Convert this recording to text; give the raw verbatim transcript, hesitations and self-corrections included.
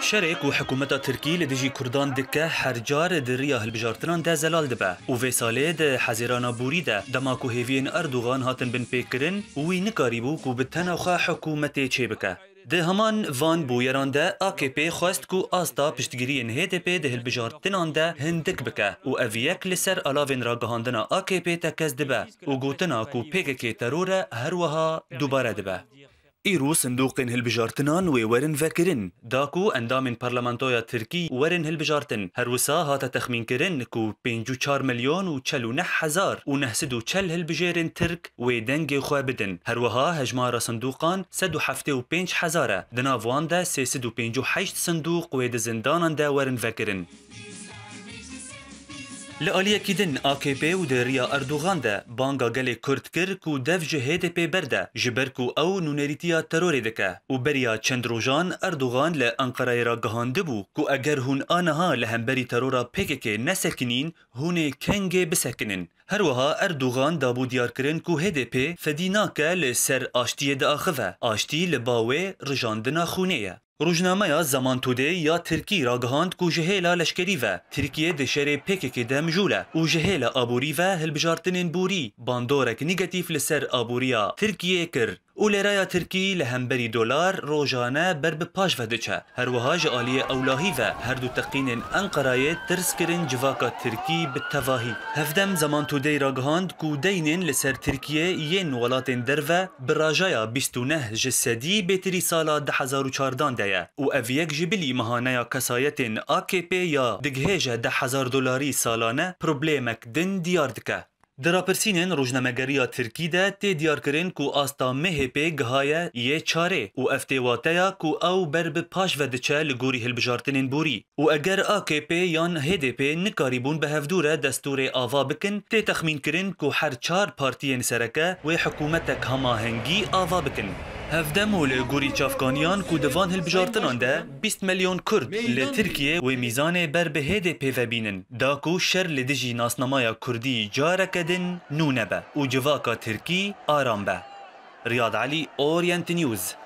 شرك وحكومتا تركي لديجي كردان دكه حرجار دريا هالبجارتنان دا زلال دبا و في سالي دا حزيرانا بوري دا دماكو هيفين اردوغان هاتن بن بيكرن وي نكاريبو كو بتناوخا حكومتي چيبكه ده همان وان بویران ده آ کی پی خواست کو آستا پشتگیری هی دی پی ده هلبجارتنان ده هندک بکه و اویک لسر علاوین را گهاندنا آ کی پی تکز دبه و گوتنا کو پیک کی ترور هر وها دوباره دبه. ایرو صندوقین هلبجارتنان و ورن فکرن داکو اندامین پارلمانتویا ترکی ورن هلبجارتن هر وسا هاتا تخمین کرن کو پنجو چار میلیون و چلو نه هزار و نهسدو چل هلبجارن ترک و دنگ خواه بدن هر وها هجمار صندوقان سد و هفته و پنج هزاره دناوان ده سیسد و پنج و هشت صندوق و ده زندانان ده ورن فکرن. لآلیه کدن آ کی پی و دریا اردوغان ده بانگا گل کرد کر کو دف جه هی دی پی برده جبر کو او نونریتیا تروری دکه و بریا چند روزان اردوغان لانقره را گهانده بو کو اگر هون آنها لهمبری ترورا پیکه نسکنین هون کنگ بسکنن هر وها اردوغان دابو دیار کرن کو هی دی پی فدیناکه لسر آشتی ده آخوه آشتی لباوه رجاندنا خونه روزنامه یا زمان توده یا ترکی را گهاند کو جهیلا لشکری و ترکیه دشره پیک که دم جوله و جهیلا آبوری و هلبجارتنین بوری باندورک نیگاتیف لسر آبوریا ترکیه کر و لرای ترکی لهمبری دلار روزانه بر به پاش و دچه هر وها جالیه اولاهی و هر دو تقین انقرای ترس کرن جواکا ترکی به تواهی هفدم زمان توده را گهاند کو دینن لسر ترکیه ین ولاتن درو براجایا بیست و نه جسدی بهتری سالا ده هزار و چهاردان ده و اویک جبلی مهانه کسایتن آ کی پی یا دگهجه ده هزار دلاری سالانه پروبلیمک دن دیار دکه. دراپرسینن روزنامه‌گریا ترکی ده تی دیار کرن کو آستا مه پی گهایه یه چاره و افتواتیا کو او بر به پاش و دچه لگوری هلبجارتنین بوری و اگر آ کی پی یان هی دی پی نکاریبون به هفدوره دستور آوا بکن تی تخمین کرن کو هر چار پارتین سرکه و حکومتک هماهنگی آوا بکن. هفدم و لگوری چافکانیان کو دوان هلبجارتنان ده بیست میلیون کرد لترکیه و میزان بر به هی دی پی و بینن داکو شر لدیجی ناسنامای کردی جارکدن نونه به و جواکا ترکی آرام به. ریاض علی، اورینت نیوز.